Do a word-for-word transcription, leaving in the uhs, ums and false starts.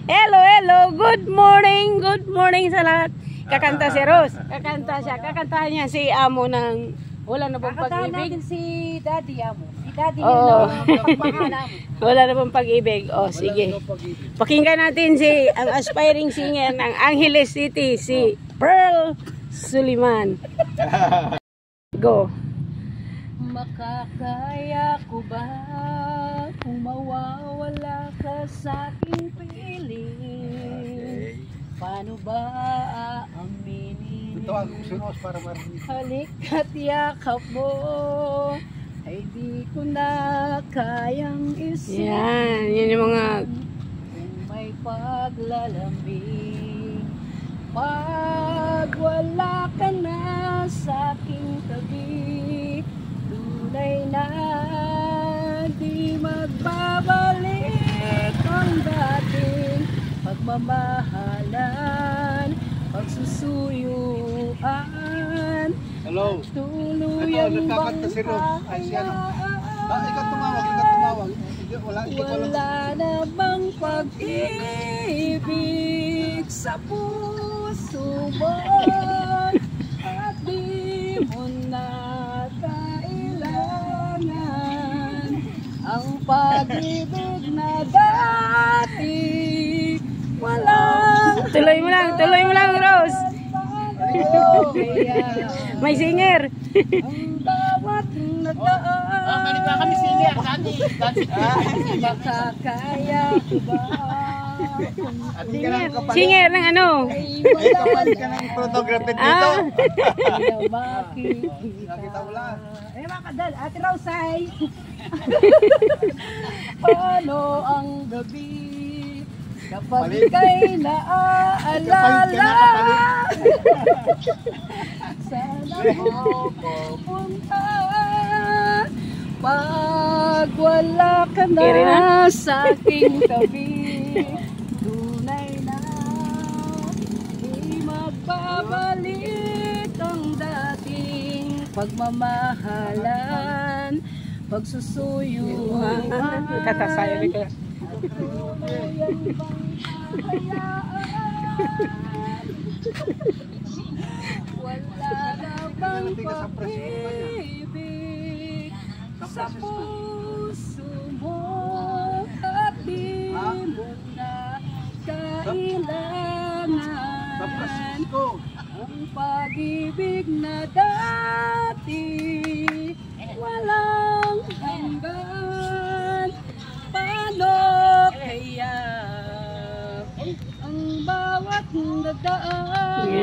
Hello, hello. Good morning. Good morning sa lahat. Kakanta si Rose. Kakanta siya. Kakantahan niya si Amo ng Wala na pong Pag-ibig. natin si Daddy Amo. Si Daddy Oo. Hello. Wala na pong Pag-ibig. O, sige. Pakinggan natin si ang aspiring singer ng Angeles City, si Pearl Suliman. Go. Makakaya ko ba kung mawawala ka sa aking piling? Paano ba aaminin? Ito ang sunos para marinig. Halik at yakap mo ay di ko na kayang isipin. Yan. Yan yung mga... Kung may paglalambing, pag wala ka na sa aking tabi, tunay na di magbabalik ang dating pagmamahalan, pagsusuyuan. Hello. Tuluyan Ito, bang nagkakanta si Rose. Ay, siya no. Ah, ikaw tumawag, ikaw tumawag. Hindi, wala, hindi ko alam. wala na bang pag-ibig sa puso mo at di mo na kailangan ang pag-ibig na dati walang Tuloy mo lang. Tuloy mo lang, Rose. bago kaya May singer. ang bawat nagdaan. Ah, balik na kami singer. Dati, dati. Makakaya ko ba? Singer. Singer ng ano? Ay Kapal wala ka ng photography dito. Ah. na makikita. Nakita mo lang. Eh mga kadal, Ate Rosay. Paano ang gabi kapag Palit. ika'y Kapalit naaalala? ka na, Sana mo pupunta pag wala ka Kiri na na? sa aking tabi. Tunay na di magbabalik ang dating pagmamahalan, pagsusuyuan. Tatasayo rin ka. Tuluyan bang hahayaan? Wala na bang pag-ibig sa puso mo at di mo na kailangan ang pag-ibig na dati walang hanggan. Paano kaya ang bawat dadaan